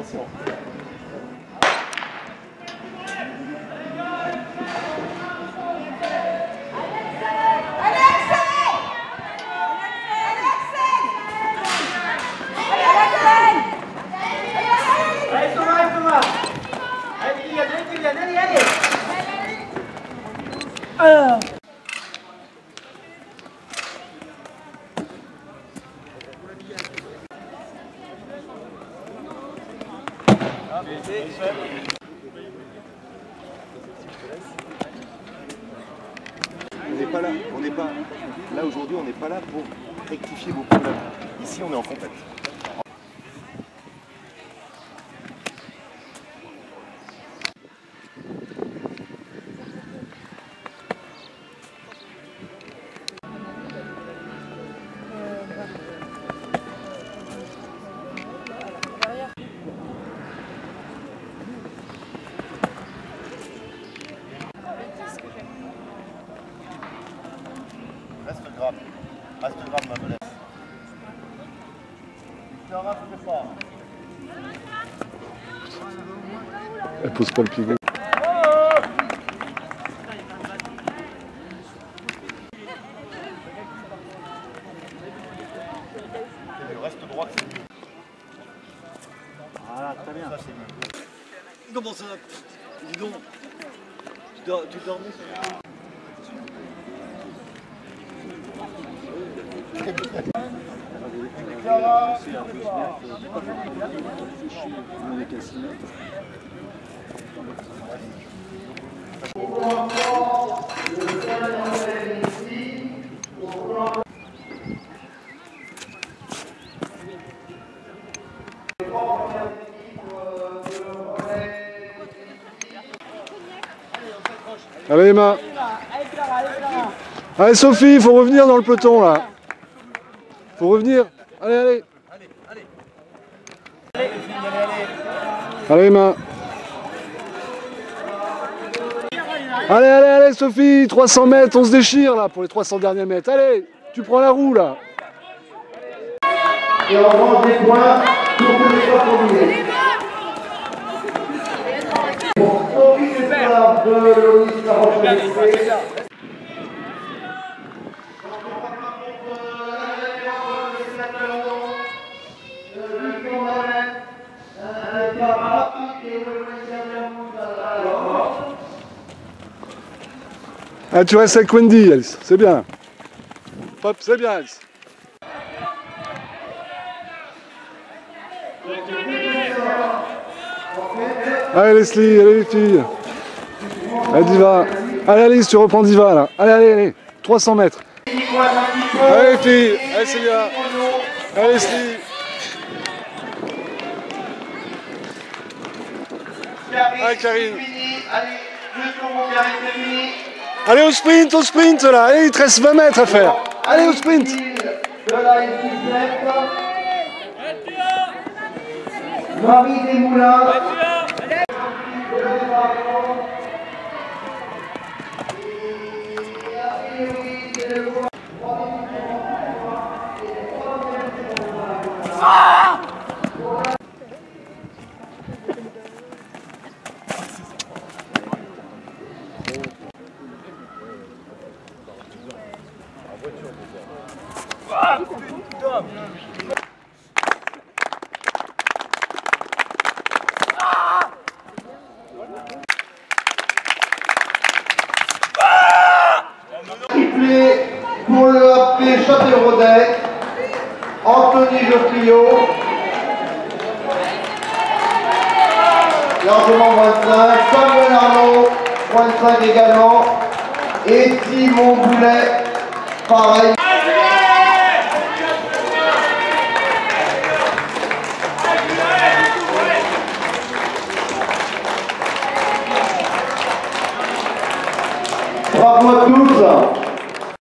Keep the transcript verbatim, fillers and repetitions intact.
Attention. Allez Thomas, allez Thomas. Allez Kylian, allez Kylian, allez, allez. Euh. On n'est pas là, on n'est pas là aujourd'hui, on n'est pas là pour rectifier vos problèmes. Ici, on est en compète. Reste grave, reste grave ma belette. Victoria, fais fort. Elle pose pas le pied. Reste droit, c'est mieux. Voilà, très bien. Ça, c'est mieux. Comment ça? Dis donc. Tu, dors, tu dormais sur le... Allez Emma. Allez Sophie, il faut revenir dans le peloton là. Faut revenir. Allez, allez. Allez Emma. Allez, allez, allez Sophie, trois cents mètres, on se déchire là pour les trois cents derniers mètres. Allez, tu prends la roue là. Et on range des points pour que les soient combinés. Pour victoire de Loïs Laroche-Lescure. Ah, tu restes avec Wendy, Alice, c'est bien. Hop, c'est bien, Alice. Allez Leslie, allez les filles. Allez Diva. Allez Alice, tu reprends Diva là. Allez, allez, allez. trois cents mètres. Allez les filles. Allez Célia. Allez Leslie. Allez Karine. Allez au sprint, au sprint là. Allez, il te reste vingt mètres à faire. Allez au sprint. Marie Desmoulins. Triplé pour le A P Châtelleraudais, Anthony Geoffriot, largement vingt-cinq, Samuel Arnaud, vingt-cinq également, et Simon Boulet, pareil.